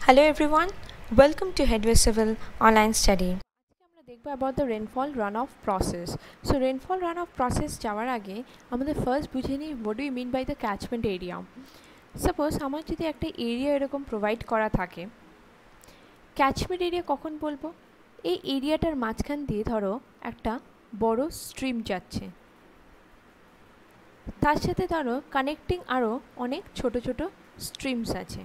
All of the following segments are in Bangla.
Hello everyone, welcome to Headway Civil online study. আমরা দেখব about the rainfall runoff process. So rainfall runoff process যাওয়ার আগে আমাদের ফার্স্ট বুঝে নিই what do we mean by the catchment area. Suppose আমার যদি একটা এরিয়া এরকম প্রোভাইড করা থাকে, ক্যাচমেন্ট এরিয়া কখন বলবো? এই এরিয়াটার মাঝখান দিয়ে ধরো একটা বড় স্ট্রিম যাচ্ছে, তার সাথে ধরো কানেক্টিং আরও অনেক ছোট ছোট স্ট্রিমস আছে।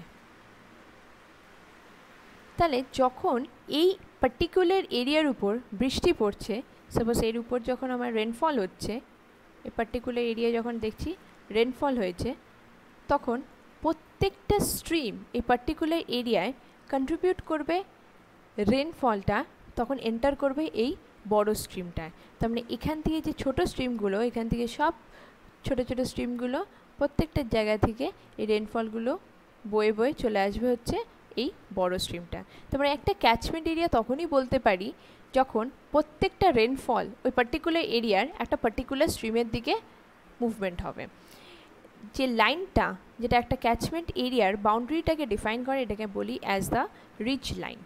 তাহলে যখন এই পার্টিকুলার এরিয়ার উপর বৃষ্টি পড়ছে, সাপোজ এর উপর যখন আমার রেনফল হচ্ছে, এই পার্টিকুলার এরিয়া যখন দেখছি রেনফল হয়েছে, তখন প্রত্যেকটা স্ট্রিম এই পার্টিকুলার এরিয়ায় কন্ট্রিবিউট করবে রেনফলটা, তখন এন্টার করবে এই বড় স্ট্রিমটায়। তার মানে এখান থেকে যে ছোটো স্ট্রিমগুলো, এখান থেকে সব ছোটো ছোটো স্ট্রিমগুলো প্রত্যেকটা জায়গা থেকে এই রেনফলগুলো বয়ে বয়ে চলে আসবে হচ্ছে এই বড় স্ট্রিমটা। তারপরে একটা ক্যাচমেন্ট এরিয়া তখনই বলতে পারি যখন প্রত্যেকটা রেনফল ওই পার্টিকুলার এরিয়ার একটা পার্টিকুলার স্ট্রিমের দিকে মুভমেন্ট হবে। যে লাইনটা যেটা একটা ক্যাচমেন্ট এরিয়ার বাউন্ডারিটাকে ডিফাইন করে, এটাকে বলি as the ridge line.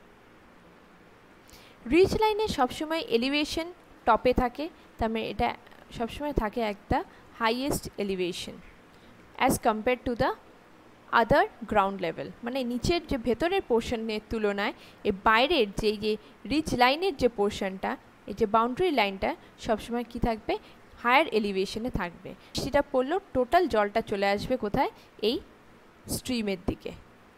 Ridge লাইনে সবসময় এলিভেশন টপে থাকে, তার মানে এটা সবসময় থাকে একটা highest elevation as compare to the other ground level. মানে নিচের যে ভেতরের পোর্শনের তুলনায় এই বাইরের যে রিচ লাইনের যে পোর্শনটা, এই যে বাউন্ডারি লাইনটা সবসময় কি থাকবে? হায়ার এলিভেশনে থাকবে। সেটা পড়লেও টোটাল জলটা চলে আসবে কোথায়? এই স্ট্রিমের দিকে।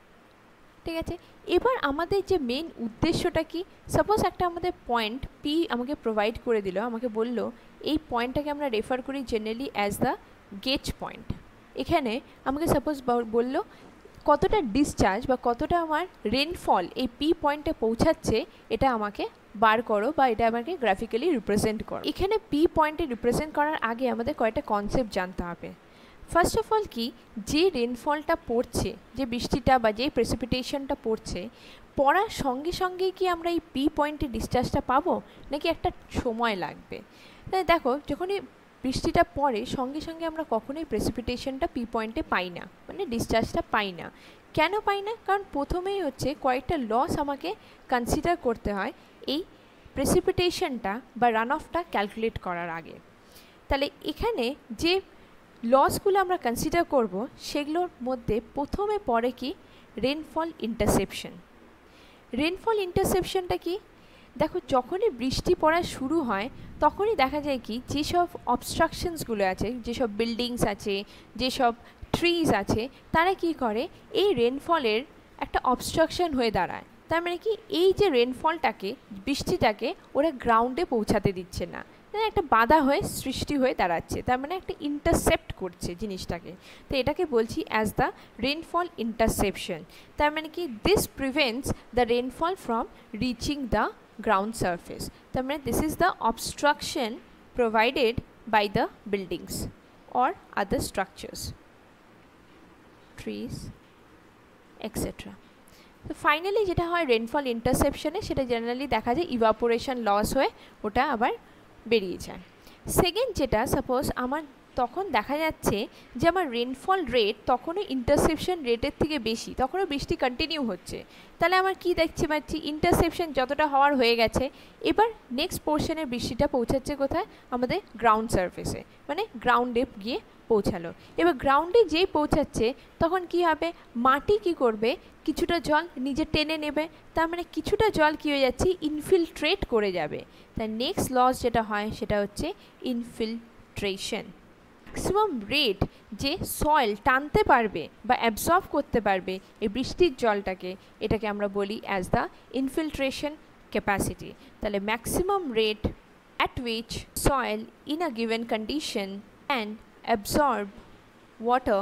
ঠিক আছে, এবার আমাদের যে মেন উদ্দেশ্যটা কি? সাপোজ একটা আমাদের পয়েন্ট পি আমাকে প্রোভাইড করে দিল, আমাকে বলল এই পয়েন্টটাকে আমরা রেফার করি generally as the gauge point. এখানে আমাকে সাপোজ বললো কতটা ডিসচার্জ বা কতটা আমার রেনফল এই পি পয়েন্টে পৌঁছাচ্ছে, এটা আমাকে বার করো বা এটা আমাকে গ্রাফিক্যালি রিপ্রেজেন্ট করো। এখানে পি পয়েন্টে রিপ্রেজেন্ট করার আগে আমাদের কয়েকটা কনসেপ্ট জানতে হবে। ফার্স্ট অফ অল কি, যে রেনফলটা পড়ছে, যে বৃষ্টিটা বা যে প্রেসিপিটেশনটা পড়ছে, পড়ার সঙ্গে সঙ্গেই কি আমরা এই পি পয়েন্টে ডিসচার্জটা পাবো, নাকি একটা সময় লাগবে? তাই দেখো, যখনই বৃষ্টিটা পড়ে সঙ্গে সঙ্গে আমরা কখনোই প্রেসিপিটেশনটা পি পয়েন্টে পাই না, মানে ডিসচার্জটা পাই না। কেন পাই না? কারণ প্রথমেই হচ্ছে কয়েকটা লস আমাকে কনসিডার করতে হয় এই প্রেসিপিটেশনটা বা রান অফটা ক্যালকুলেট করার আগে। তাহলে এখানে যে লসগুলো আমরা কনসিডার করব, সেগুলোর মধ্যে প্রথমে পড়ে কি? Rainfall intussusception. রেনফল ইন্টারসেপশনটা কি? দেখো, যখনই বৃষ্টি পড়া শুরু হয় তখনই দেখা যায় কি, যেসব অবস্ট্রাকশনসগুলো আছে, যেসব বিল্ডিংস আছে, যেসব ট্রিজ আছে, তারা কি করে? এই রেনফলের একটা অবস্ট্রাকশন হয়ে দাঁড়ায়। তার মানে কি, এই যে রেনফলটাকে, বৃষ্টিটাকে ওরা গ্রাউন্ডে পৌঁছাতে দিচ্ছে না, একটা বাধা হয়ে সৃষ্টি হয়ে দাঁড়াচ্ছে। তার মানে একটা ইন্টারসেপ্ট করছে জিনিসটাকে। তো এটাকে বলছি অ্যাজ দ্য রেনফল ইন্টারসেপশন। তার মানে কি, this prevents the rainfall from reaching the ground surface. তার মানে this is the obstruction provided by the buildings or other structures, trees, etc. তো ফাইনালি যেটা হয় রেনফল ইন্টারসেপশনে, সেটা জেনারেলি দেখা যায় ইভাপোরেশন লস হয়ে ওটা আবার বেরিয়ে যায়। সেকেন্ড যেটা, সাপোজ আমার তখন দেখা যাচ্ছে যে আমার রেনফল রেট তখনও ইন্টারসেপশন রেটের থেকে বেশি, তখনও বৃষ্টি কন্টিনিউ হচ্ছে। তাহলে আমার কি দেখতে পাচ্ছি? ইন্টারসেপশন যতটা হওয়ার হয়ে গেছে, এবার নেক্সট পোর্শনের বৃষ্টিটা পৌঁছাচ্ছে কোথায়? আমাদের গ্রাউন্ড সারফেসে, মানে গ্রাউন্ডে গিয়ে পৌঁছালো। এবার গ্রাউন্ডে যেই পৌঁছাচ্ছে তখন কি হবে? মাটি কি করবে? কিছুটা জল নিজে টেনে নেবে। তার মানে কিছুটা জল কী হয়ে যাচ্ছে? ইনফিল্ট্রেট করে যাবে। তার নেক্সট লস যেটা হয় সেটা হচ্ছে ইনফিল্ট্রেশন। ম্যাক্সিমাম রেট যে সয়েল টানতে পারবে বা অ্যাবজর্ব করতে পারবে এই বৃষ্টির জলটাকে, এটাকে আমরা বলি অ্যাজ দ্য ইনফিল্ট্রেশন ক্যাপাসিটি। তাহলে maximum rate at which soil in a given condition can absorb water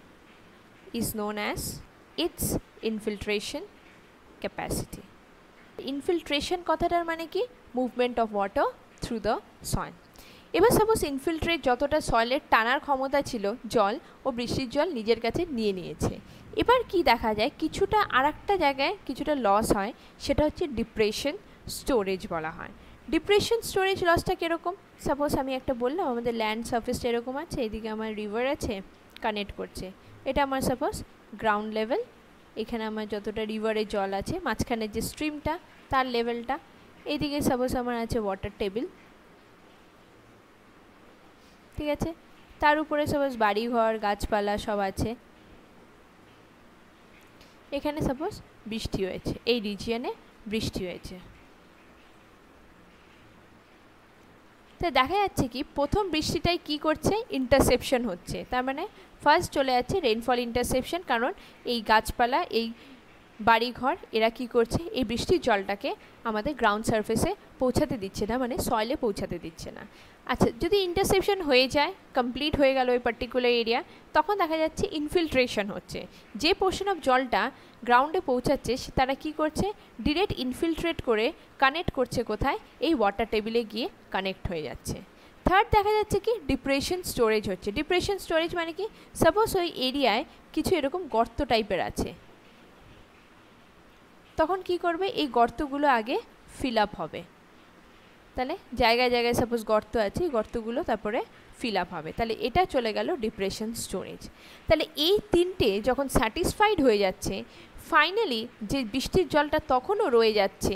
is known as its infiltration capacity. Infiltration কথাটার মানে কি? Movement of water through the soil. এবার সাপোজ ইনফিল্ট্রেট যতটা সয়েলের টানার ক্ষমতা ছিল, জল ও বৃষ্টির জল নিজের কাছে নিয়ে নিয়েছে। এবার কি দেখা যায়? কিছুটা আর একটা জায়গায় কিছুটা লস হয়, সেটা হচ্ছে ডিপ্রেশন স্টোরেজ বলা হয়। ডিপ্রেশন স্টোরেজ লসটা কীরকম? সাপোজ আমি একটা বললাম আমাদের ল্যান্ড সারফেসটা এরকম আছে, এদিকে আমার রিভার আছে কানেক্ট করছে, এটা আমার সাপোজ গ্রাউন্ড লেভেল এখানে আমার যতটা রিভারের জল আছে, মাঝখানে যে স্ট্রিমটা তার লেভেলটা, এইদিকে সাপোজ আমার আছে ওয়াটার টেবিল, ঠিক আছে, তার উপরে সাপোজ বাড়িঘর গাছপালা সব আছে। এখানে সাপোজ বৃষ্টি হয়েছে, এই রিজিয়নে বৃষ্টি হয়েছে। তো দেখা যাচ্ছে কি প্রথম বৃষ্টিটাই কি করছে, ইন্টারসেপশন হচ্ছে, তার মানে ফার্স্ট চলে যাচ্ছে রেইনফল ইন্টারসেপশন, কারণ এই গাছপালা এই বাড়িঘর এরা কি করছে, এই বৃষ্টির জলটাকে আমাদের গ্রাউন্ড সারফেসে পৌঁছাতে দিচ্ছে না, মানে সয়েলে পৌঁছাতে দিচ্ছে না। আচ্ছা, যদি ইন্টারসেপশন হয়ে যায়, কমপ্লিট হয়ে গেল ওই পার্টিকুলার এরিয়া, তখন দেখা যাচ্ছে ইনফিল্ট্রেশন হচ্ছে। যে পোর্শন অফ জলটা গ্রাউন্ডে পৌঁছাচ্ছে তারা কি করছে, ডিরেক্ট ইনফিল্ট্রেট করে কানেক্ট করছে কোথায়, এই ওয়াটার টেবিলে গিয়ে কানেক্ট হয়ে যাচ্ছে। থার্ড দেখা যাচ্ছে কি ডিপ্রেশন স্টোরেজ হচ্ছে। ডিপ্রেশন স্টোরেজ মানে কি, সাপোজ ওই এরিয়ায় কিছু এরকম গর্ত টাইপের আছে, তখন কি করবে, এই গর্তগুলো আগে ফিল আপ হবে। তাহলে জায়গায় জায়গায় সাপোজ গর্ত আছে, এই গর্তগুলো তারপরে ফিল আপ হবে, তাহলে এটা চলে গেল ডিপ্রেশন স্টোরেজ। তাহলে এই তিনটে যখন স্যাটিসফাইড হয়ে যাচ্ছে, ফাইনালি যে বৃষ্টির জলটা তখনও রয়ে যাচ্ছে,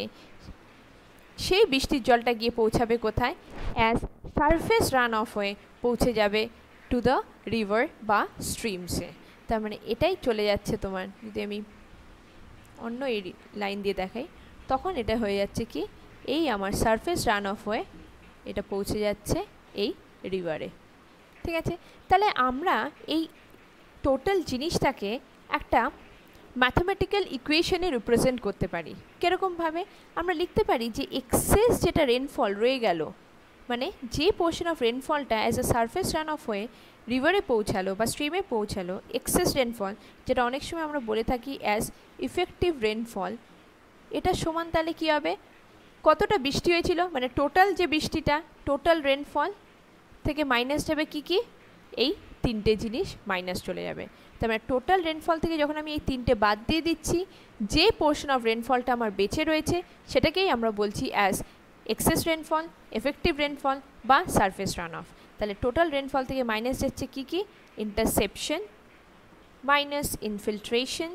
সেই বৃষ্টির জলটা গিয়ে পৌঁছাবে কোথায়, অ্যাজ সারফেস রান অফ হয়ে পৌঁছে যাবে টু দ্য রিভার বা স্ট্রিমসে। তার মানে এটাই চলে যাচ্ছে তোমার, যদি আমি অন্য এই লাইন দিয়ে দেখাই, তখন এটা হয়ে যাচ্ছে কি, এই আমার সারফেস রান অফ হয়ে এটা পৌঁছে যাচ্ছে এই রিভারে, ঠিক আছে। তাহলে আমরা এই টোটাল জিনিসটাকে একটা ম্যাথমেটিক্যাল ইকুয়েশনে রিপ্রেজেন্ট করতে পারি। কীরকমভাবে আমরা লিখতে পারি যে এক্সেস যেটা রেনফল রয়ে গেল, মানে যে পোর্শন অফ রেনফলটা as a surface run off হয়ে রিভারে পৌঁছালো বা স্ট্রিমে পৌঁছালো, এক্সেস রেনফল, যেটা অনেক সময় আমরা বলে থাকি অ্যাজ ইফেক্টিভ রেনফল, এটা সমান তাহলে কী হবে, কতটা বৃষ্টি হয়েছিল, মানে টোটাল যে বৃষ্টিটা, টোটাল রেনফল থেকে মাইনাস যাবে কি কি, এই তিনটে জিনিস মাইনাস চলে যাবে। তার মানে টোটাল রেনফল থেকে যখন আমি এই তিনটে বাদ দিয়ে দিচ্ছি, যে পোর্শন অফ রেনফলটা আমার বেঁচে রয়েছে সেটাকেই আমরা বলছি as excess rainfall, effective rainfall বা সারফেস রান অফ। তাহলে টোটাল রেনফল থেকে মাইনাস যাচ্ছে কি কি, interception minus infiltration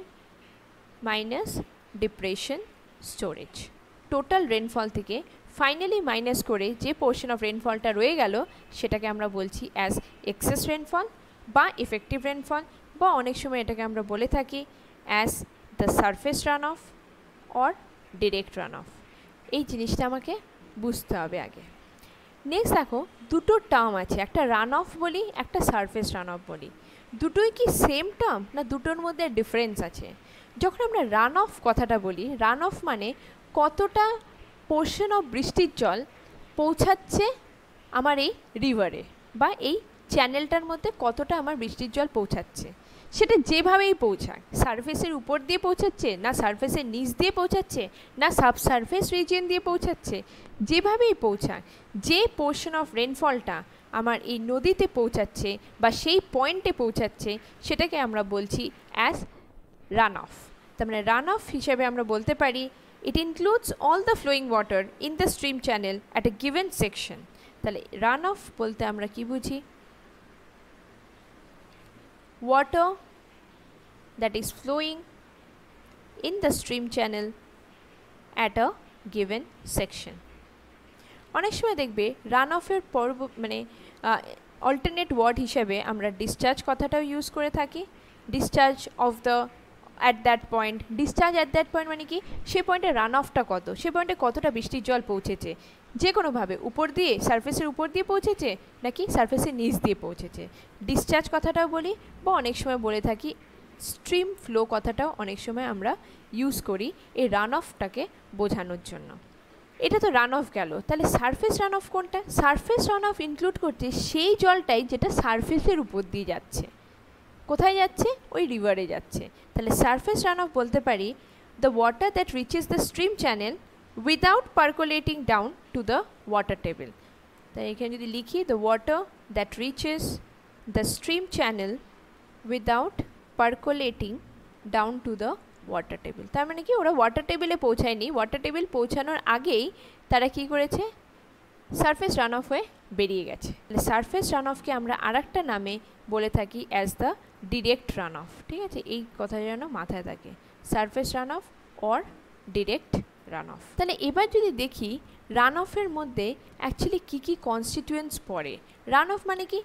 minus depression storage. Total rainfall থেকে ফাইনালি মাইনাস করে যে পোর্শন অফ রেনফলটা রয়ে গেল সেটাকে আমরা বলছি অ্যাজ এক্সেস রেনফল বা ইফেক্টিভ রেনফল, বা অনেক সময় এটাকে আমরা বলে থাকি as the surface run off or direct run off. এই জিনিসটা আমাকে বুঝতে হবে আগে। নেক্সট দেখো, দুটো টার্ম আছে, একটা রান অফ বলি, একটা সারফেস রান অফ বলি। দুটোই কি সেম টার্ম, না দুটোর মধ্যে ডিফারেন্স আছে? যখন আমরা রান অফ কথাটা বলি, রান অফ মানে কতটা পোর্শন অফ বৃষ্টির জল পৌঁছাচ্ছে আমার এই রিভারে বা এই চ্যানেলটার মধ্যে, কতটা আমার বৃষ্টির জল পৌঁছাচ্ছে, সেটা যেভাবেই পৌঁছায়, সারফেসের উপর দিয়ে পৌঁছাচ্ছে, না সারফেসের নিচ দিয়ে পৌঁছাচ্ছে, না সাবসারফেস রিজিয়ন দিয়ে পৌঁছাচ্ছে, যেভাবেই পৌঁছায়, যে পোর্শন অফ রেনফলটা আমার এই নদীতে পৌঁছাচ্ছে বা সেই পয়েন্টে পৌঁছাচ্ছে, সেটাকে আমরা বলছি অ্যাজ রান অফ। তার মানে রান অফ হিসেবে আমরা বলতে পারি it includes all the flowing water in the stream channel at a given section. তাহলে রান অফ বলতে আমরা কি বুঝি, water that is flowing in the stream channel at a given section. অনেক সময় দেখবে রান অফের পর্ব মানে অল্টারনেট ওয়ার্ড হিসেবে আমরা ডিসচার্জ কথাটাও ইউজ করে থাকি। Discharge of the at that point, discharge at that point মানে কি, সে পয়েন্টে রান অফটা কত, সে পয়েন্টে কতটা বৃষ্টির জল পৌঁছেছে, যে কোনোভাবে উপর দিয়ে সারফেসের উপর দিয়ে পৌঁছেছে নাকি সারফেসের নিচ দিয়ে পৌঁছেছে, ডিসচার্জ কথাটাও বলি, বা অনেক সময় বলে থাকি স্ট্রিম ফ্লো কথাটাও অনেক সময় আমরা ইউজ করি এই রান অফটাকে বোঝানোর জন্য। এটা তো রান অফ গেল, তাহলে সারফেস রান অফ কোনটা? সারফেস রান অফ ইনক্লুড করছে সেই জলটাই যেটা সারফেসের উপর দিয়ে যাচ্ছে। কোথায় যাচ্ছে? ওই রিভারে যাচ্ছে। তাহলে সারফেস রান অফ বলতে পারি the water that reaches the stream channel without percolating down to the water table. তাই এখানে যদি লিখি the water that reaches the stream channel without percolating down to the water table. তার মানে কি, ওরা ওয়াটার টেবিলে পৌঁছায়নি, ওয়াটার টেবিল পৌঁছানোর আগেই তারা কি করেছে, সারফেস রান অফ হয়ে বেরিয়ে গেছে। তাহলে সারফেস রান অফকে আমরা আরেকটা নামে বলে থাকি as the direct run off. ঠিক আছে, এই কথা যেন মাথায় থাকে, surface run off or direct run off. তাহলে এবার যদি দেখি রান অফের মধ্যে অ্যাকচুয়ালি কী কী কনস্টিটিউয়েন্টস পড়ে। রান অফ মানে কি,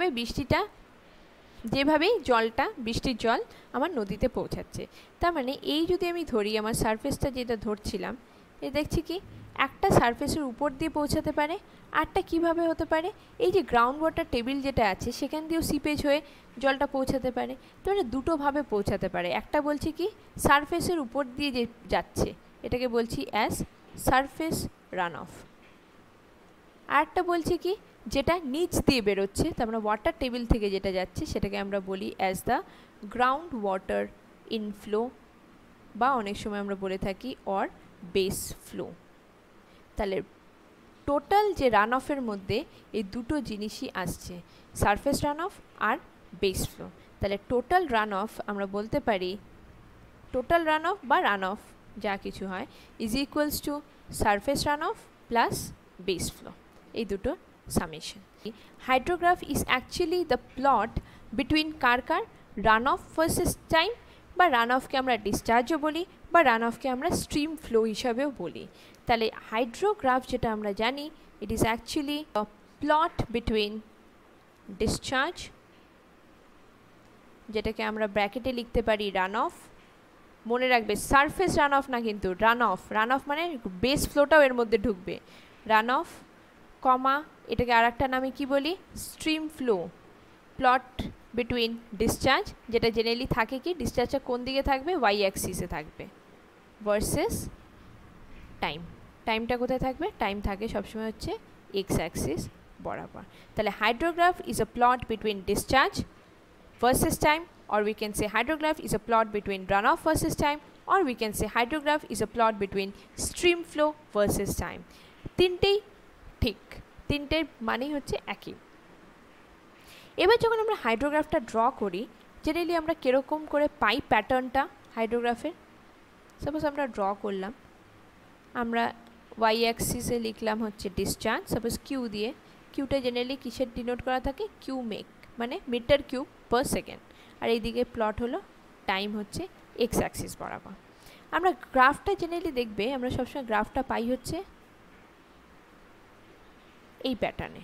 যেভাবেই জলটা, বৃষ্টির জল আমার নদীতে পৌঁছাচ্ছে। তার মানে এই যদি আমি ধরি আমার সারফেসটা যেটা ধরছিলাম, এ দেখছি কি একটা সারফেসের উপর দিয়ে পৌঁছাতে পারে, আরটা কিভাবে হতে পারে, এই যে গ্রাউন্ড ওয়াটার টেবিল যেটা আছে সেখান দিয়েও সিপেজ হয়ে জলটা পৌঁছাতে পারে। তো মানে দুটোভাবে পৌঁছাতে পারে। একটা বলছি কি সারফেসের উপর দিয়ে যে যাচ্ছে, এটাকে বলছি অ্যাজ সারফেস রান অফ। আরেকটা বলছি কি যেটা নিচ দিয়ে বেরোচ্ছে, তার মানে ওয়াটার টেবিল থেকে যেটা যাচ্ছে সেটাকে আমরা বলি as the ground water inflow, বা অনেক সময় আমরা বলে থাকি অর বেস ফ্লো। তাহলে টোটাল যে রান অফের মধ্যে এই দুটো জিনিসই আসছে, সারফেস রান অফ আর বেস ফ্লো। তাহলে টোটাল রান অফ আমরা বলতে পারি, টোটাল রান অফ বা রান অফ যা কিছু হয় is equals to surface run off plus base flow, এই দুটো সামেশন। Hydrograph is actually the plot between কার রান অফ ভার্সেস টাইম, বা রান অফকে আমরা ডিসচার্জও বলি, বা রান অফকে আমরা স্ট্রিম ফ্লো হিসাবেও বলি। তাহলে হাইড্রোগ্রাফ যেটা আমরা জানি, it is actually a plot between discharge, যেটাকে আমরা ব্র্যাকেটে লিখতে পারি রান অফ। মনে রাখবে সারফেস রান অফ না, কিন্তু রান অফ। রান অফ মানে বেস ফ্লোটাও এর মধ্যে ঢুকবে। রান অফ কমা, এটাকে আর একটা নামে কী বলি, stream flow. Plot between discharge, যেটা জেনারেলি থাকে কি ডিসচার্জটা কোন দিকে থাকবে, ওয়াই অ্যাক্সিসে থাকবে, ভার্সেস টাইম। টাইমটা কোথায় থাকবে, টাইম থাকে সবসময় হচ্ছে এক্স অ্যাক্সিস বরাবর। তাহলে hydrograph is a plot between discharge versus time, or we can say hydrograph is a plot between runoff versus time, or we can say hydrograph is a plot between stream flow versus time. তিনটেই ঠিক, তিনটের মানেই হচ্ছে একই। এবার যখন আমরা হাইড্রোগ্রাফটা ড্র করি, জেনারেলি আমরা কীরকম করে পাই প্যাটার্নটা হাইড্রোগ্রাফের। সাপোজ আমরা ড্র করলাম, আমরা ওয়াই অ্যাক্সিসে লিখলাম হচ্ছে ডিসচার্জ, সাপোজ কিউ দিয়ে। কিউটা জেনারেলি কিসের ডিনোট করা থাকে, কিউ মেক মানে মিটার কিউব পার সেকেন্ড, আর এইদিকে প্লট হলো টাইম হচ্ছে এক্স অ্যাক্সিস বরাবর। আমরা গ্রাফটা জেনারেলি দেখবে, আমরা সবসময় গ্রাফটা পাই হচ্ছে এই প্যাটার্নে।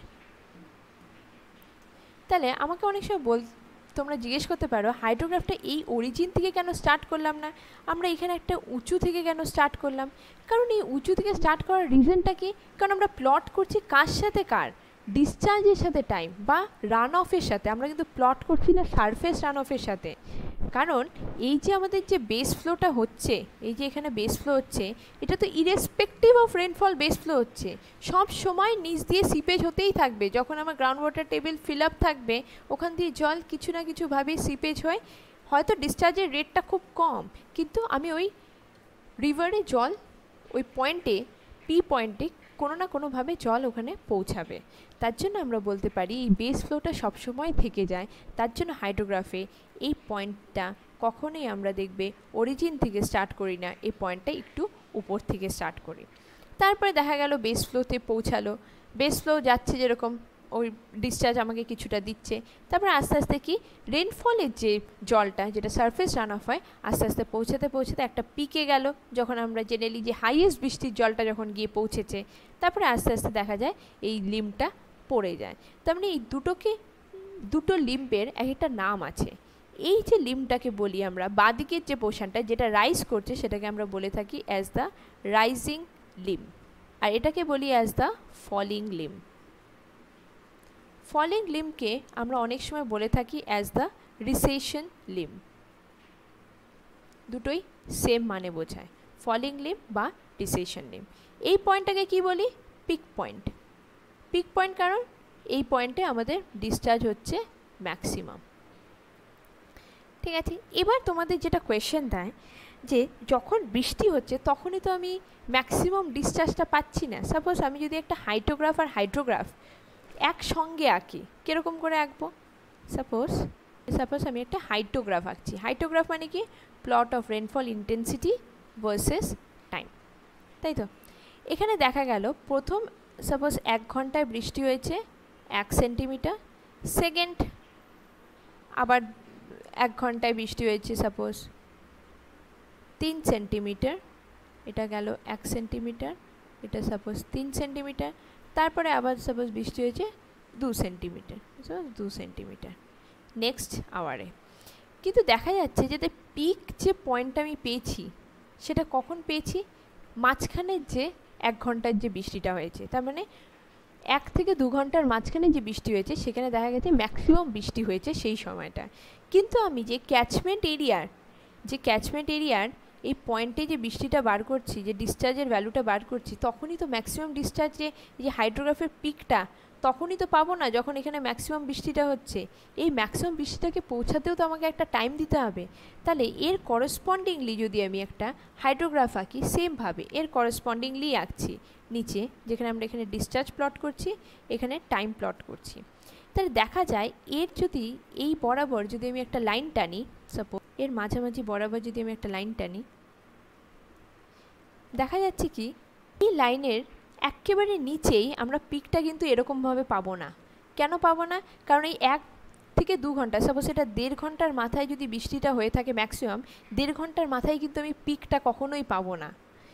তাহলে আমাকে অনেক সময় তোমরা জিজ্ঞেস করতে পারো হাইড্রোগ্রাফটা এই অরিজিন থেকে কেন স্টার্ট করলাম না, আমরা এখানে একটা উঁচু থেকে কেন স্টার্ট করলাম। কারণ এই উঁচু থেকে স্টার্ট করার রিজনটা কি, কারণ আমরা প্লট করছি কার সাথে, কার ডিসচার্জের সাথে টাইম, বা রান অফের সাথে। আমরা কিন্তু প্লট করছি না সারফেস রান অফের সাথে। কারণ এই যে আমাদের যে বেস ফ্লোটা হচ্ছে, এই যে এখানে বেস ফ্লো হচ্ছে, এটা তো irrespective of rainfall base flow হচ্ছে, সব সময় নিচ দিয়ে সিপেজ হতেই থাকবে। যখন আমার ground water table fill up থাকবে, ওখান দিয়ে জল কিছু না কিছুভাবেই সিপেজ হয়। হয়তো ডিসচার্জের রেটটা খুব কম, কিন্তু আমি ওই রিভারে জল ওই পয়েন্টে, পি পয়েন্টে কোনো না কোনোভাবে জল ওখানে পৌঁছাবে। তার জন্য আমরা বলতে পারি এই বেস ফ্লোটা সবসময় থেকে যায়। তার জন্য হাইড্রোগ্রাফে এই পয়েন্টটা কখনোই আমরা দেখবে অরিজিন থেকে স্টার্ট করি না, এই পয়েন্টটা একটু উপর থেকে স্টার্ট করি। তারপরে দেখা গেল বেস ফ্লোতে পৌঁছালো, বেস ফ্লো যাচ্ছে যেরকম, ওই ডিসচার্জ আমাকে কিছুটা দিচ্ছে। তারপরে আস্তে আস্তে কি রেনফলের যে জলটা, যেটা সারফেস রান অফ হয়, আস্তে আস্তে পৌঁছাতে পৌঁছাতে একটা পিকে গেল, যখন আমরা জেনারেলি যে হাইয়েস্ট বৃষ্টির জলটা যখন গিয়ে পৌঁছেছে, তারপরে আস্তে আস্তে দেখা যায় এই লিম্বটা পড়ে যায়। তার মানে এই দুটো লিম্বের এক একটা নাম আছে। এই যে লিম্বটাকে বলি আমরা, বাঁদিকের যে পোর্শনটা যেটা রাইজ করছে, সেটাকে আমরা বলে থাকি অ্যাজ দ্য রাইজিং লিম্ব, আর এটাকে বলি as the falling limb. Falling লিম্বকে আমরা অনেক সময় বলে থাকি অ্যাজ দ্য রিসেশন লিম্ব। দুটোই সেম মানে বোঝায়, ফলিং লিম্ব বা রিসেশন লিম্ব। এই পয়েন্টটাকে কি বলি, পিক পয়েন্ট। পিক পয়েন্ট কারণ এই পয়েন্টে আমাদের ডিসচার্জ হচ্ছে ম্যাক্সিমাম। ঠিক আছে, এবার তোমাদের যেটা কোয়েশ্চেন দেয় যে যখন বৃষ্টি হচ্ছে তখনই তো আমি ম্যাক্সিমাম ডিসচার্জটা পাচ্ছি না। সাপোজ আমি যদি একটা হাইড্রোগ্রাফ আর হাইড্রোগ্রাফ একসঙ্গে আঁকি, কীরকম করে আঁকবো, সাপোজ আমি একটা হাইড্রোগ্রাফ আঁকছি। হাইড্রোগ্রাফ মানে কি, plot of rainfall intensity versus time, তাই তো। এখানে দেখা গেল প্রথম সাপোজ 1 ঘন্টায় বৃষ্টি হয়েছে 1 সেন্টিমিটার, সেকেন্ড আবার 1 ঘন্টায় বৃষ্টি হয়েছে সাপোজ 3 সেন্টিমিটার, এটা গেল 1 সেন্টিমিটার, এটা সাপোজ 3 সেন্টিমিটার, তারপরে আবার সাপোজ বৃষ্টি হয়েছে 2 সেন্টিমিটার, সাপোজ 2 সেন্টিমিটার নেক্সট আওয়ারে। কিন্তু দেখা যাচ্ছে যে পিক যে পয়েন্টটা আমি পেয়েছি সেটা কখন পেয়েছি, মাঝখানের যে 1 ঘন্টার যে বৃষ্টিটা হয়েছে, তার মানে 1 থেকে 2 ঘন্টার মাঝখানে যে বৃষ্টি হয়েছে সেখানে দেখা গেছে ম্যাক্সিমাম বৃষ্টি হয়েছে সেই সময়টা। কিন্তু আমি যে ক্যাচমেন্ট এরিয়ার এই পয়েন্টে যে বৃষ্টিটা বার করছি, যে ডিসচার্জের ভ্যালুটা বার করছি, তখনই তো ম্যাক্সিমাম ডিসচার্জে যে হাইড্রোগ্রাফের পিকটা তখনই তো পাবো না যখন এখানে ম্যাক্সিমাম বৃষ্টিটা হচ্ছে। এই ম্যাক্সিমাম বৃষ্টিটাকে পৌঁছাতেও তো আমাকে একটা টাইম দিতে হবে। তাহলে এর করসপন্ডিংলি যদি আমি একটা হাইড্রোগ্রাফ আঁকি, সেমভাবে এর করসপন্ডিংলি আঁকছি নিচে, যেখানে আমরা এখানে ডিসচার্জ প্লট করছি, এখানে টাইম প্লট করছি। তাহলে দেখা যায় এর যদি এই বরাবর যদি আমি একটা লাইন টানি, সাপোজ এর মাঝামাঝি বরাবর যদি আমি একটা লাইন টানি, দেখা যাচ্ছে কি এই লাইনের একেবারে নিচেই আমরা পিকটা কিন্তু এরকমভাবে পাবো না। কেন পাবো না? কারণ এই 1 থেকে 2 ঘন্টা, সাপোজ এটা 1.5 ঘন্টার মাথায় যদি বৃষ্টিটা হয়ে থাকে ম্যাক্সিমাম, 1.5 ঘন্টার মাথায় কিন্তু আমি পিকটা কখনোই পাবো না।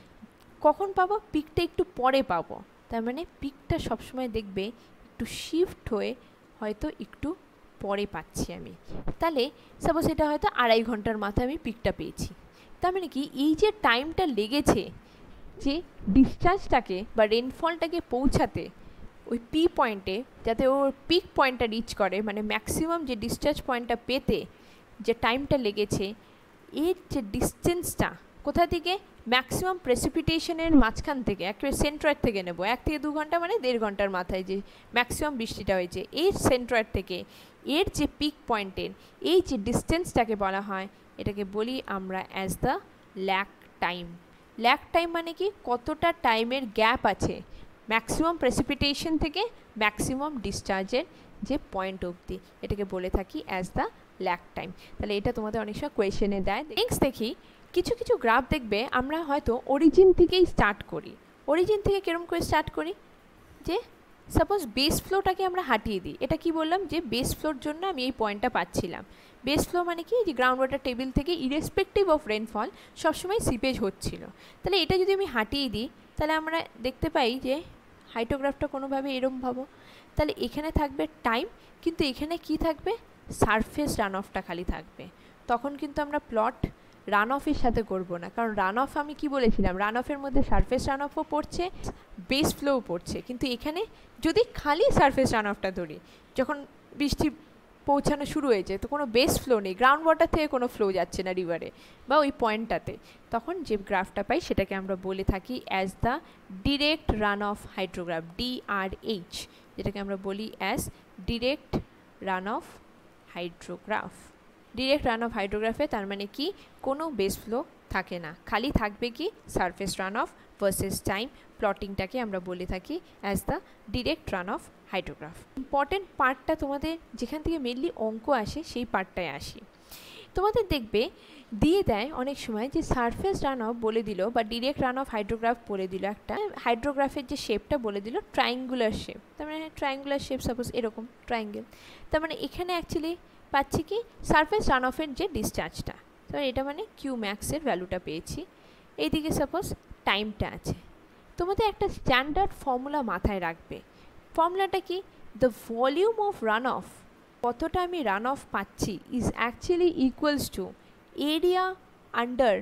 কখন পাবো? পিকটা একটু পরে পাবো। তার মানে পিকটা সবসময় দেখবে একটু শিফট হয়ে হয়তো একটু পরে পাচ্ছি আমি। তাহলে সাপোজ এটা হয়তো 2.5 ঘন্টার মাথায় আমি পিকটা পেয়েছি। তার মানে কি এই যে টাইমটা লেগেছে যে ডিসচার্জটাকে বা রেনফলটাকে পৌঁছাতে ওই পি পয়েন্টে, যাতে ওর পিক পয়েন্টটা রিচ করে, মানে ম্যাক্সিমাম যে ডিসচার্জ পয়েন্টটা পেতে যে টাইমটা লেগেছে, এর যে ডিস্টেন্সটা কোথা থেকে, ম্যাক্সিমাম প্রেসিপিটেশনের মাঝখান থেকে, একেবারে সেন্ট্রয়েড থেকে নেব, 1 থেকে 2 ঘন্টা মানে 1.5 ঘন্টার মাথায় যে ম্যাক্সিমাম বৃষ্টিটা হয়েছে, এই সেন্ট্রয়েড থেকে এর যে পিক পয়েন্টের এই যে ডিস্টেন্সটাকে বলা হয়, এটাকে বলি আমরা as the lag time. Lag time মানে কি, কতটা টাইমের গ্যাপ আছে ম্যাক্সিমাম প্রেসিপিটেশন থেকে ম্যাক্সিমাম ডিসচার্জের যে পয়েন্ট অবধি, এটাকে বলে থাকি অ্যাজ দ্য ল্যাগ টাইম। তাহলে এটা তোমাদের অনেক সময় কোয়েশনে দেয়। নেক্সট দেখি, কিছু কিছু গ্রাফ দেখবে আমরা হয়তো অরিজিন থেকেই স্টার্ট করি। অরিজিন থেকে কীরকম করে স্টার্ট করি, যে সাপোজ বেস ফ্লোটাকে আমরা হাঁটিয়ে দিই। এটা কি বললাম, যে বেস ফ্লোর জন্য আমি এই পয়েন্টটা পাচ্ছিলাম। বেস ফ্লো মানে কি, যে গ্রাউন্ড ওয়াটার টেবিল থেকে ইরেসপেক্টিভ অফ রেনফল সবসময় সিপেজ হচ্ছিল। তাহলে এটা যদি আমি হাঁটিয়ে দিই, তাহলে আমরা দেখতে পাই যে হাইড্রোগ্রাফটা কোনোভাবে এরম ভাবো, তাহলে এখানে থাকবে টাইম, কিন্তু এখানে কি থাকবে, সারফেস রান অফটা খালি থাকবে। তখন কিন্তু আমরা প্লট রান অফের সাথে করব না, কারণ রান অফ আমি কি বলেছিলাম, রান অফের মধ্যে সারফেস রান অফও পড়ছে, বেস ফ্লোও পড়ছে। কিন্তু এখানে যদি খালি সারফেস রান অফটা ধরি, যখন বৃষ্টি পৌঁছানো শুরু হয়েছে তো কোনো বেস ফ্লো নেই, গ্রাউন্ড ওয়াটার থেকে কোনো ফ্লো যাচ্ছে না রিভারে বা ওই পয়েন্টটাতে, তখন যে গ্রাফটা পাই সেটাকে আমরা বলে থাকি as the direct run off hydrograph, DRH, যেটাকে আমরা বলি as direct run off hydrograph. Direct run off হাইড্রোগ্রাফে তার মানে কি, কোনো বেস ফ্লো থাকে না, খালি থাকবে কি surface run off versus time. প্লটিংটাকে আমরা বলে থাকি as the direct run off hydrograph. Important পার্টটা তোমাদের যেখান থেকে মেনলি অঙ্ক আসে সেই পার্টটায় আসি। তোমাদের দেখবে দিয়ে দেয় অনেক সময় যে সারফেস রান অফ বলে দিল বা ডিরেক্ট রান অফ হাইড্রোগ্রাফ বলে দিল, একটা হাইড্রোগ্রাফের যে শেপটা বলে দিল ট্রায়াঙ্গুলার শেপ। তার মানে ট্রায়াঙ্গুলার শেপ সাপোজ এরকম ট্রায়াঙ্গেল, তার মানে এখানে অ্যাকচুয়ালি পাচ্ছি কি সারফেস রান অফের যে ডিসচার্জটা, তো এটা মানে কিউ ম্যাক্সের ভ্যালুটা পেয়েছি। এইদিকে সাপোজ টাইমটা আছে। তোমাদের একটা স্ট্যান্ডার্ড ফর্মুলা মাথায় রাখবে। ফর্মুলাটা কি, the volume of run off, কতটা আমি রান অফ পাচ্ছি, is actually equals to area under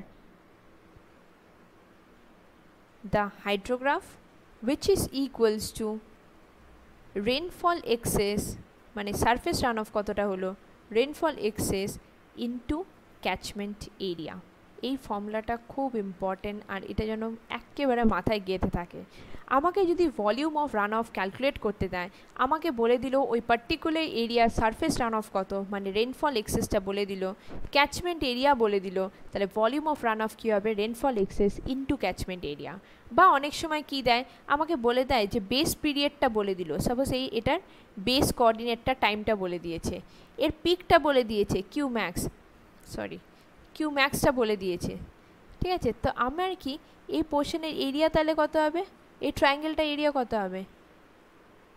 the hydrograph which is equals to rainfall excess, মানে সারফেস রান অফ কতটা হলো, rainfall excess into catchment area. এই ফর্মুলাটা খুব ইম্পর্টেন্ট, আর এটা যেন একেবারে মাথায় গেঁথে থাকে। আমাকে যদি volume of run off calculate করতে দেয়, আমাকে বলে দিল ওই পার্টিকুলার এরিয়ার সারফেস রান অফ কত, মানে রেনফল এক্সেসটা বলে দিল, ক্যাচমেন্ট এরিয়া বলে দিল, তাহলে ভলিউম অফ রান অফ কী হবে, rainfall excess into catchment area. বা অনেক সময় কি দেয়, আমাকে বলে দেয় যে বেস পিরিয়ডটা বলে দিল, সাপোজ এটার বেস কোঅর্ডিনেটটা টাইমটা বলে দিয়েছে, এর পিকটা বলে দিয়েছে কিউ ম্যাক্সটা বলে দিয়েছে, ঠিক আছে। তো আমার কি এই পোর্শনের এরিয়া তাহলে কত হবে, এই ট্রায়াঙ্গেলটা এরিয়া কত হবে,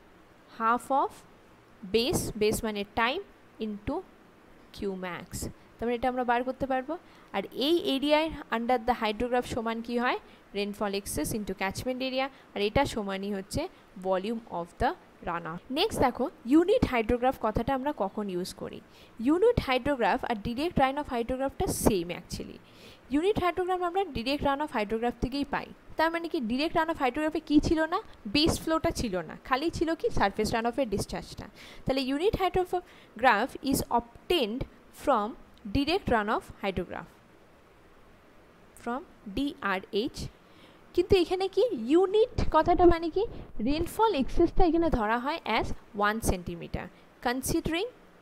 হাফ অফ বেস মানে টাইম ইন্টু কিউ ম্যাক্স। তারপরে এটা আমরা বার করতে পারবো। আর এই এরিয়ায় আন্ডার দ্য হাইড্রোগ্রাফ সমান কি হয়, rainfall excess into catchment area, আর এটা সমানই হচ্ছে volume of the run out. Next দেখো ইউনিট হাইড্রোগ্রাফ কথাটা আমরা কখন ইউজ করি। ইউনিট হাইড্রোগ্রাফ আর ডিরেক্ট রান অফ হাইড্রোগ্রাফটা সেম অ্যাকচুয়ালি। ইউনিট হাইড্রোগ্রাফ আমরা ডিরেক্ট রান অফ হাইড্রোগ্রাফ থেকেই পাই। তার মানে কি ডিরেক্ট রান অফ হাইড্রোগ্রাফে কী ছিল না, বেস ফ্লোটা ছিল না, খালি ছিল কি সারফেস রান অফের ডিসচার্জটা। তাহলে unit hydrograph is obtained from direct run off hydrograph from DRH। কিন্তু এখানে কি ইউনিট কথাটা মানে কি রেনফল এক্সেসটা এখানে ধরা হয় as 1 centimetre, considering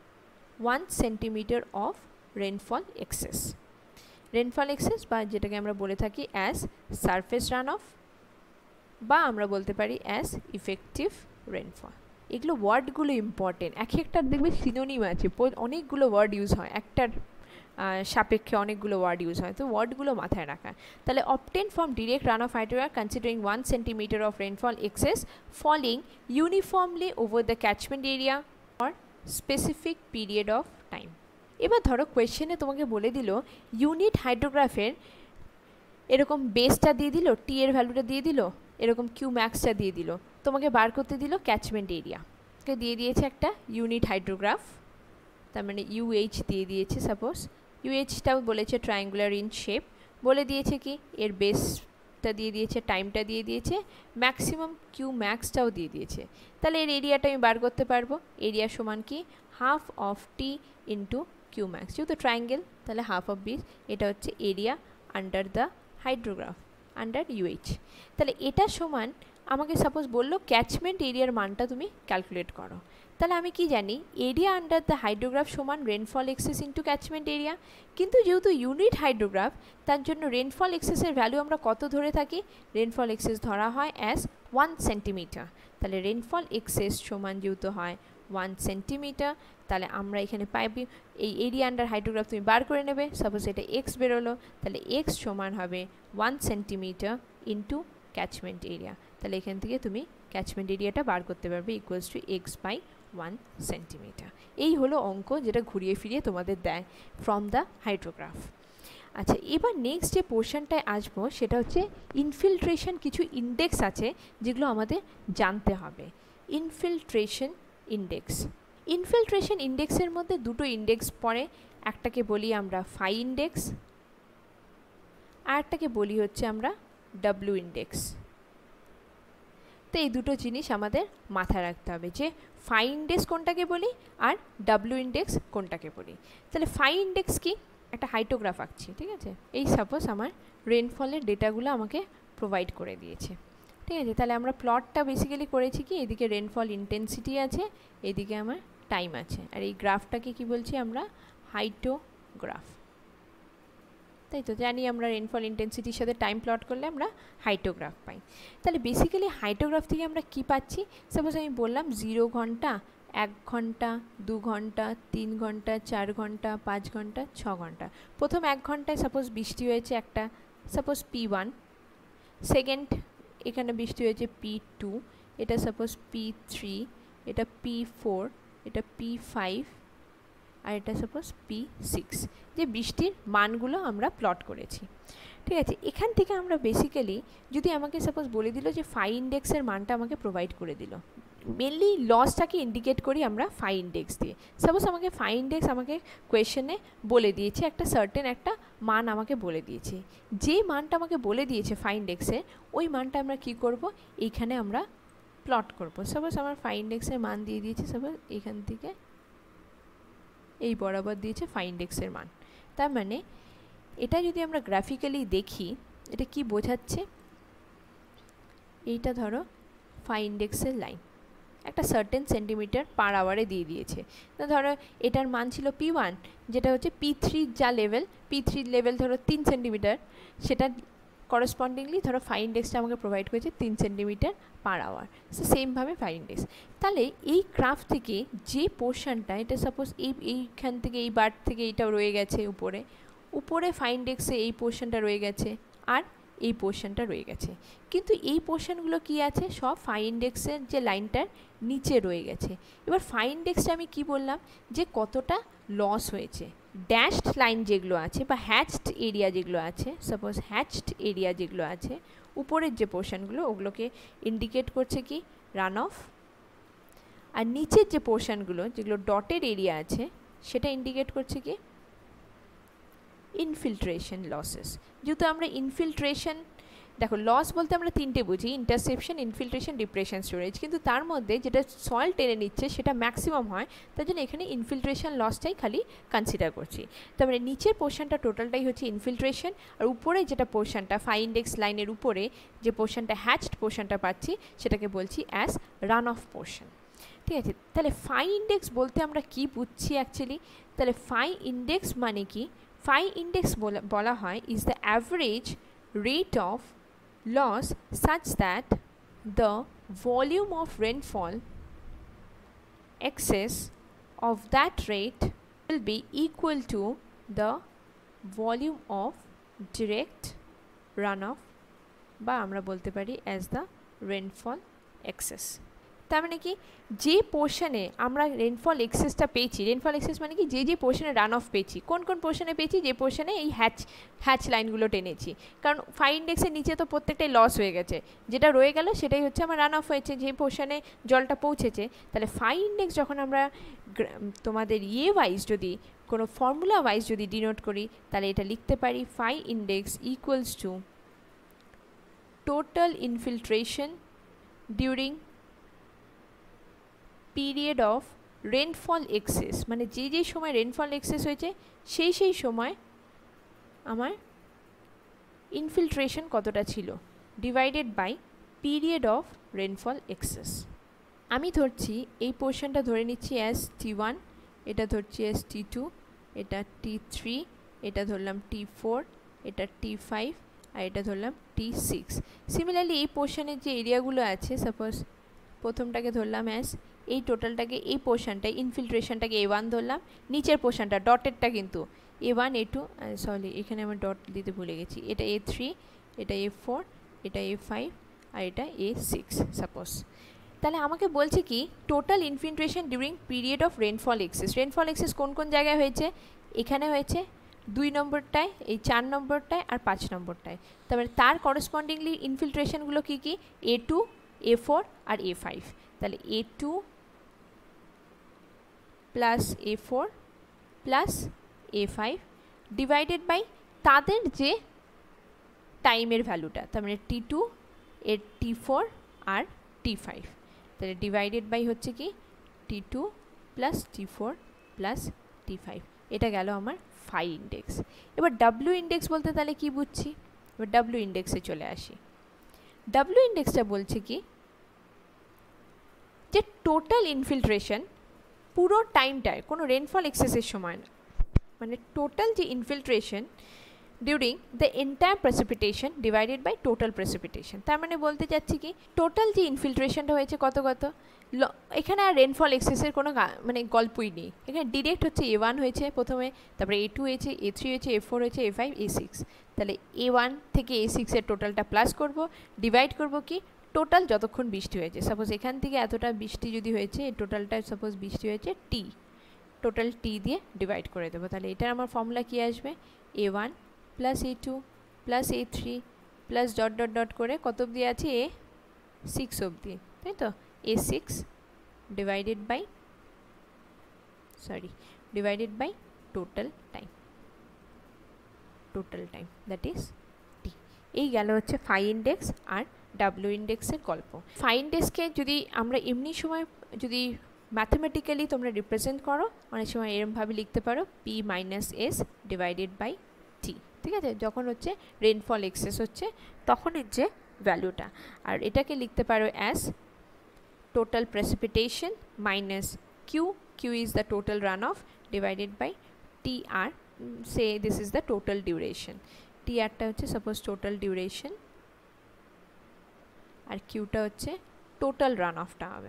1 centimetre of rainfall excess. Rainfall excess বা যেটাকে আমরা বলে থাকি অ্যাজ সারফেস রান অফ, বা আমরা বলতে পারি অ্যাজ ইফেক্টিভ রেনফল। এগুলো ওয়ার্ডগুলো ইম্পর্টেন্ট, এক একটার দেখবে সিনোনিম আছে, অনেকগুলো ওয়ার্ড ইউজ হয়, একটার সাপেক্ষে অনেকগুলো ওয়ার্ড ইউজ হয়, তো ওয়ার্ডগুলো মাথায় রাখা। তাহলে obtain from direct run off hydrograph considering 1 centimetre of rainfall excess falling uniformly over the catchment area for specific period of time. এবার ধরো কোয়েশ্চেনে তোমাকে বলে দিল ইউনিট হাইড্রোগ্রাফের এরকম বেসটা দিয়ে দিল, টি এর ভ্যালুটা দিয়ে দিল, এরকম কিউ ম্যাক্সটা দিয়ে দিল, তোমাকে বার করতে দিল ক্যাচমেন্ট এরিয়া, দিয়ে দিয়েছে একটা ইউনিট হাইড্রোগ্রাফ, তার মানে UH দিয়ে দিয়েছে সাপোজ, UHটাও বলেছে ট্রায়াঙ্গুলার ইন শেপ, বলে দিয়েছে কি এর বেসটা দিয়ে দিয়েছে, টাইমটা দিয়ে দিয়েছে, ম্যাক্সিমাম কিউ ম্যাক্সটাও দিয়ে দিয়েছে। তাহলে এর এরিয়াটা আমি বার করতে পারবো, এরিয়া সমান কি half of T into Q max, যেহেতু ট্রায়াঙ্গেল তাহলে হাফ অফ বিস, এটা হচ্ছে area under the hydrograph under UH। তাহলে এটা সমান আমাকে সাপোজ বললো ক্যাচমেন্ট এরিয়ার মানটা তুমি ক্যালকুলেট করো। তাহলে আমি কি জানি এরিয়া আন্ডার দ্য হাইড্রোগ্রাফ সমান rainfall excess into catchment area, কিন্তু যেহেতু ইউনিট হাইড্রোগ্রাফ তার জন্য রেনফল এক্সেসের ভ্যালু আমরা কত ধরে থাকি, রেনফল এক্সেস ধরা হয় অ্যাজ 1 সেন্টিমিটার। তাহলে রেনফল এক্সেস সমান যেহেতু হয় 1 সেন্টিমিটার, তাহলে আমরা এখানে পাইবি এই এরিয়া আন্ডার হাইড্রোগ্রাফ তুমি বার করে নেবে, সাপোজ এটা এক্স বেরোলো, তাহলে এক্স সমান হবে 1 সেন্টিমিটার ইন্টু ক্যাচমেন্ট এরিয়া। তাহলে এখান থেকে তুমি ক্যাচমেন্ট এরিয়াটা বার করতে পারবে ইকুয়ালস টু x/1 সেন্টিমিটার। এই হলো অঙ্ক যেটা ঘুরিয়ে ফিরিয়ে তোমাদের দেয় ফ্রম দ্য হাইড্রোগ্রাফ। আচ্ছা, এবার নেক্সট যে পোর্শনটায় আসবো সেটা হচ্ছে ইনফিল্ট্রেশন। কিছু ইন্ডেক্স আছে যেগুলো আমাদের জানতে হবে। ইনফিল্ট্রেশন ইন্ডেক্স, ইনফিল্ট্রেশন ইন্ডেক্সের মধ্যে দুটো ইন্ডেক্স পড়ে, একটাকে বলি আমরা ফাই ইন্ডেক্স, আর একটাকে বলি হচ্ছে আমরা ডাব্লিউ ইন্ডেক্স। তো এই দুটো জিনিস আমাদের মাথায় রাখতে হবে যে ফাই ইন্ডেক্স কোনটাকে বলি আর ডাব্লিউ ইন্ডেক্স কোনটাকে বলি। তাহলে ফাই ইন্ডেক্স কি, একটা হাইটোগ্রাফ আঁকছি, ঠিক আছে, এই সাপোজ আমার রেনফলের ডেটাগুলো আমাকে প্রোভাইড করে দিয়েছে, ঠিক আছে। তাহলে আমরা প্লটটা বেসিক্যালি করেছি কি এদিকে রেনফল ইন্টেন্সিটি আছে, এদিকে আমার টাইম আছে, আর এই গ্রাফটাকে কি বলছি আমরা হাইটোগ্রাফ, তাই তো জানি আমরা রেনফল ইন্টেন্সিটির সাথে টাইম প্লট করলে আমরা হাইটোগ্রাফ পাই। তাহলে বেসিক্যালি হাইটোগ্রাফ থেকে আমরা কি পাচ্ছি, সাপোজ আমি বললাম 0 ঘন্টা, 1 ঘন্টা, 2 ঘন্টা, 3 ঘন্টা, 4 ঘন্টা, 5 ঘন্টা, 6 ঘন্টা। প্রথম 1 ঘন্টায় সাপোজ বৃষ্টি হয়েছে একটা, সাপোজ P1, সেকেন্ড এখানে বৃষ্টি হয়েছে P2, এটা সাপোজ P3, এটা P4, এটা P5, আর এটা সাপোজ P6, যে বৃষ্টির মানগুলো আমরা প্লট করেছি, ঠিক আছে। এখান থেকে আমরা বেসিক্যালি যদি আমাকে সাপোজ বলে দিল যে ফাই ইন্ডেক্সের মানটা আমাকে প্রোভাইড করে দিল, মেনলি লসটাকে ইন্ডিকেট করি আমরা ফাই ইন্ডেক্স দিয়ে। সাপোজ আমাকে ফাই ইন্ডেক্স আমাকে কোয়েশ্চেনে বলে দিয়েছে, একটা সার্টেন একটা মান আমাকে বলে দিয়েছে, যে মানটা আমাকে বলে দিয়েছে ফাই ইন্ডেক্সের, ওই মানটা আমরা কি করব, এইখানে আমরা প্লট করব। সাপোজ আমার ফাই ইন্ডেক্সের মান দিয়ে দিয়েছে, সাপোজ এখান থেকে এই বরাবর দিয়েছে ফাই ইন্ডেক্সের মান। তার মানে এটা যদি আমরা গ্রাফিক্যালি দেখি এটা কি বোঝাচ্ছে, এইটা ধরো ফাই ইন্ডেক্সের লাইন একটা সার্টেন সেন্টিমিটার পার আওয়ারে দিয়ে দিয়েছে। তো ধরো এটার মান ছিল P1, যেটা হচ্ছে P3 যা লেভেল, P3 লেভেল ধরো 3 সেন্টিমিটার, সেটা করসপন্ডিংলি ধরো ফাই ইন্ডেক্সটা আমাকে প্রোভাইড করেছে 3 সেন্টিমিটার পার আওয়ার। সো সেমভাবে ফাই ইন্ডেক্স। তাহলে এই গ্রাফ থেকে যে পোর্শনটা, এটা সাপোজ এইখান থেকে এই বার থেকে এইটাও রয়ে গেছে উপরে, উপরে ফাই ইন্ডেক্সে এই পোর্শনটা রয়ে গেছে আর এই পোর্শনটা রয়ে গেছে, কিন্তু এই পোর্শনগুলো কি আছে সব ফাই ইন্ডেক্সের যে লাইনটার নিচে রয়ে গেছে। এবার ফাই ইন্ডেক্সটা আমি কি বললাম যে কতটা লস হয়েছে, ড্যাশড লাইন যেগুলো আছে বা হ্যাচড এরিয়া যেগুলো আছে, সাপোজ হ্যাচড এরিয়া যেগুলো আছে উপরের যে পোর্শনগুলো ওগুলোকে ইন্ডিকেট করছে কি রান অফ, আর নিচের যে পোর্শনগুলো যেগুলো ডটেড এরিয়া আছে সেটা ইন্ডিকেট করছে কি ইনফিল্ট্রেশন লসেস। যেহেতু আমরা ইনফিল্ট্রেশন, দেখো লস বলতে আমরা তিনটে বুঝি, ইন্টারসেপশন, ইনফিল্ট্রেশন, ডিপ্রেশন, স্টোরেজ, কিন্তু তার মধ্যে যেটা সয়েল টেনে নিচ্ছে সেটা ম্যাক্সিমাম হয়, তার জন্য এখানে ইনফিল্ট্রেশন লসটাই খালি কনসিডার করছি। তার মানে নিচের পোর্শনটা টোটালটাই হচ্ছে ইনফিল্ট্রেশন, আর উপরে যেটা পোর্শনটা ফাই ইন্ডেক্স লাইনের উপরে যে পোর্শনটা হ্যাচড পোর্শনটা পাচ্ছি সেটাকে বলছি অ্যাজ রান অফ পোর্শন। ঠিক আছে, তাহলে ফাই ইন্ডেক্স বলতে আমরা কি বুঝছি অ্যাকচুয়ালি? তাহলে ফাই ইন্ডেক্স মানে কি? ফাই ইন্ডেক্স বলা হয় is the average rate of loss such that the volume of rainfall excess of that rate will be equal to the volume of direct runoff, বা আমরা বলতে পারি as the rainfall excess। তার মানে কি যে পোর্শনে আমরা রেনফল এক্সেসটা পেয়েছি, রেনফল এক্সেস মানে কি যে যে পোর্শনে রান অফ পেয়েছি, কোন কোন পোর্শনে পেয়েছি, যে পোর্শনে এই হ্যাচ লাইনগুলো টেনেছি, কারণ ফাই ইন্ডেক্সের নিচে তো প্রত্যেকটাই লস হয়ে গেছে, যেটা রয়ে গেল সেটাই হচ্ছে আমার রান অফ হয়েছে, যে পোর্শনে জলটা পৌঁছেছে। তাহলে ফাই ইন্ডেক্স যখন আমরা তোমাদের ওয়াইজ যদি কোনো ফর্মুলা ওয়াইজ যদি ডিনোট করি তাহলে এটা লিখতে পারি phi index equals to total infiltration during period of rainfall excess, মানে যে যে সময় রেনফল এক্সেস হয়েছে সেই সময় আমার ইনফিল্ট্রেশন কতটা ছিল, divided by period of rainfall excess. আমি ধরছি এই পোর্শনটা ধরে নিচ্ছি অ্যাজ T1, এটা ধরছি অ্যাজ T2, এটা T3, এটা ধরলাম T4, এটা T5, আর এটা ধরলাম T6। সিমিলারলি এই পোর্শনের যে এরিয়াগুলো আছে, সাপোজ প্রথমটাকে ধরলাম অ্যাজ, এই টোটালটাকে এই পোর্শনটা ইনফিল্ট্রেশনটাকে A1 ধরলাম, নিচের পোর্শনটা ডটেডটা কিন্তু A1 A2, সরি এখানে আমার ডট দিতে ভুলে গেছি, এটা A3, এটা A4, এটা A5, আর এটা A6 সাপোজ। তাহলে আমাকে বলছে কি total infiltration during period of rainfall excess. Rainfall excess কোন কোন জায়গায় হয়েছে? এখানে হয়েছে 2 নম্বরটায়, এই 4 নম্বরটায় আর 5 নম্বরটায়। তারপরে তার করসপন্ডিংলি ইনফিল্ট্রেশনগুলো কী কী? A2, A4 আর A5। তাহলে A2 plus A4 plus A5 divided by তাদের যে টাইমের ভ্যালুটা, তার মানে T2, এর T4 আর T5। তাহলে ডিভাইডেড বাই হচ্ছে কি T2 plus T4 plus T5। এটা গেল আমার ফাই ইন্ডেক্স। এবার ডাব্লিউ ইন্ডেক্স বলতে তাহলে কি বুঝছি? এবার ডাব্লিউ ইন্ডেক্সে চলে আসি। ডাব্লিউ ইন্ডেক্সটা বলছে কি যে টোটাল ইনফিল্ট্রেশন পুরো টাইমটায়, কোনো রেনফল এক্সেসের সময় না, মানে টোটাল যে infiltration during the entire precipitation divided by total precipitation. তার মানে বলতে চাচ্ছি কি টোটাল যে ইনফিল্ট্রেশনটা হয়েছে কত, এখানে আর রেনফল এক্সেসের কোনো মানে গল্পই নেই, এখানে ডিরেক্ট হচ্ছে A1 হয়েছে প্রথমে, তারপরে A2 হয়েছে, A3 হয়েছে, A4 হয়েছে, A5, A6। তাহলে A1 থেকে A6 এর টোটালটা প্লাস করব, ডিভাইড করব কি টোটাল যতক্ষণ বৃষ্টি হয়েছে। সাপোজ এখান থেকে এতটা বৃষ্টি যদি হয়েছে, এই টোটালটা সাপোজ বৃষ্টি হয়েছে T, টোটাল T দিয়ে ডিভাইড করে দেবো। তাহলে এটার আমার ফর্মুলা কী আসবে? A1 plus A2 plus A3 plus dot dot dot করে কত অবধি আছে? A6 অবধি, তাই তো? A6 divided by total time that is T। এই গেল হচ্ছে ফাই ইন্ডেক্স আর ডাব্লিউ ইন্ডেক্সের গল্প। ফাই ইন্ডেক্সকে যদি আমরা এমনি সময় যদি ম্যাথমেটিক্যালি তোমরা রিপ্রেজেন্ট করো, অনেক সময় এরমভাবে লিখতে পারো P minus S divided by T। ঠিক আছে, যখন হচ্ছে রেনফল এক্সেস হচ্ছে তখনের যে ভ্যালুটা। আর এটাকে লিখতে পারো as total precipitation minus Q is the total runoff divided by TR, say this is the total duration। TR টা হচ্ছে সাপোজ টোটাল ডিউরেশন আর Qটা হচ্ছে টোটাল রান অফটা হবে।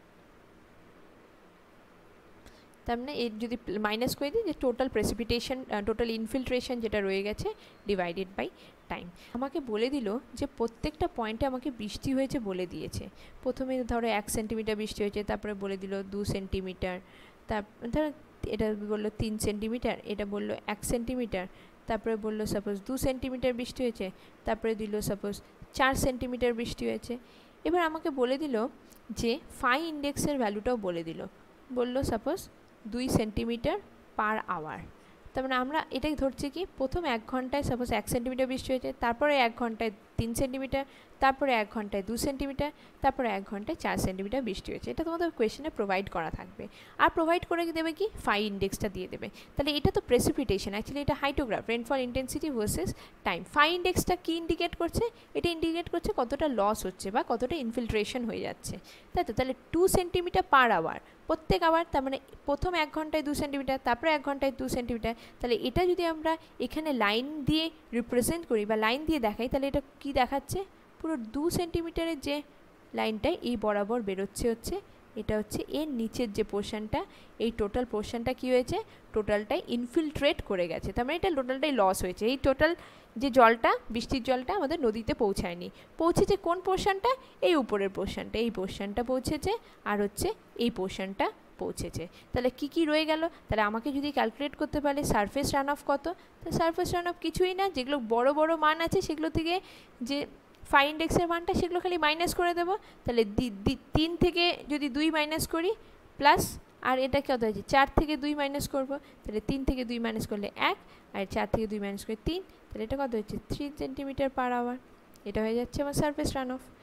তার মানে এর যদি মাইনাস করে দিই যে টোটাল প্রেসিপিটেশন, টোটাল ইনফিল্ট্রেশন যেটা রয়ে গেছে ডিভাইডেড বাই টাইম। আমাকে বলে দিল যে প্রত্যেকটা পয়েন্টে আমাকে বৃষ্টি হয়েছে বলে দিয়েছে। প্রথমে ধরো 1 সেন্টিমিটার বৃষ্টি হয়েছে, তারপরে বলে দিল 2 সেন্টিমিটার, ধরো এটা বললো 3 সেন্টিমিটার, এটা বললো 1 সেন্টিমিটার, তারপরে বললো সাপোজ 2 সেন্টিমিটার বৃষ্টি হয়েছে, তারপরে দিল সাপোজ 4 সেন্টিমিটার বৃষ্টি হয়েছে। এবার আমাকে বলে দিল যে ফাই ইন্ডেক্সের ভ্যালুটাও বলে দিল, বললো সাপোজ 2 সেন্টিমিটার পার আওয়ার। তার মানে আমরা এটাই ধরছি কি প্রথম 1 ঘন্টায় সাপোজ 1 সেন্টিমিটার বৃষ্টি হয়েছে, তারপরে 1 ঘন্টায় 3 সেন্টিমিটার, তারপরে 1 ঘন্টায় 2 সেন্টিমিটার, তারপরে 1 ঘন্টায় 4 সেন্টিমিটার বৃষ্টি হয়েছে। এটা তোমাদের কোয়েশ্চেনে প্রোভাইড করা থাকবে। আর প্রোভাইড করে দেবে কি ফাই ইন্ডেক্সটা দিয়ে দেবে। তাহলে এটা তো প্রেসিপিটেশন, অ্যাকচুয়ালি এটা hyetograph, rainfall intensity versus time. Phi ইন্ডেক্সটা কি ইন্ডিকেট করছে? এটা ইন্ডিকেট করছে কতটা লস হচ্ছে বা কতটা ইনফিল্ট্রেশন হয়ে যাচ্ছে, তাই তো। তাহলে 2 সেন্টিমিটার পার আওয়ার, প্রত্যেক আওয়ার, তার মানে প্রথম 1 ঘন্টায় 2 সেন্টিমিটার, তারপরে 1 ঘন্টায় 2 সেন্টিমিটার। তাহলে এটা যদি আমরা এখানে লাইন দিয়ে রিপ্রেজেন্ট করি বা লাইন দিয়ে দেখাই, তাহলে এটা কি দেখাচ্ছে? পুরো 2 সেন্টিমিটারের যে লাইনটাই এই বরাবর বেরোচ্ছে হচ্ছে, এটা হচ্ছে এর নিচের যে পোর্শনটা, এই টোটাল পোর্শনটা কি হয়েছে? টোটালটাই ইনফিল্ট্রেট করে গেছে, তার মানে এটা টোটালটাই লস হয়েছে। এই টোটাল যে জলটা, বৃষ্টির জলটা আমাদের নদীতে পৌঁছায়নি, পৌঁছেছে কোন পোর্শনটা? এই উপরের পোর্শনটা, এই পোর্শনটা পৌঁছেছে, আর হচ্ছে এই পোর্শনটা পৌঁছেছে। তাহলে কি কি রয়ে গেল? তাহলে আমাকে যদি ক্যালকুলেট করতে পারে সারফেস রান অফ কত, তো সারফেস রান অফ কিছুই না, যেগুলো বড় বড় মান আছে সেগুলো থেকে যে ফাই ইন্ডেক্সের মানটা সেগুলো খালি মাইনাস করে দেবো। তাহলে 3 থেকে যদি 2 মাইনাস করি প্লাস, আর এটা কত হয়েছে? 4 থেকে 2 মাইনাস করবো, তাহলে 3 থেকে 2 মাইনাস করলে 1, আর 4 থেকে 2 মাইনাস করলে 3, তাহলে এটা কত হচ্ছে? 3 সেন্টিমিটার পার আওয়ার। এটা হয়ে যাচ্ছে আমার সারফেস রান অফ।